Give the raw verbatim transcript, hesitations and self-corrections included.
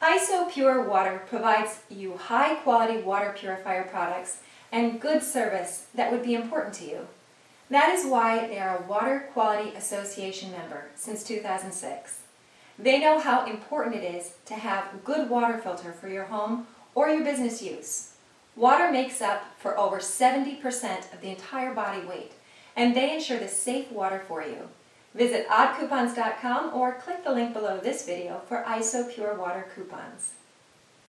ISO-Pure Water provides you high-quality water purifier products and good service that would be important to you. That is why they are a Water Quality Association member since two thousand six. They know how important it is to have a good water filter for your home or your business use. Water makes up for over seventy percent of the entire body weight, and they ensure the safe water for you. Visit odd coupons dot com or click the link below this video for ISO-Pure Water coupons.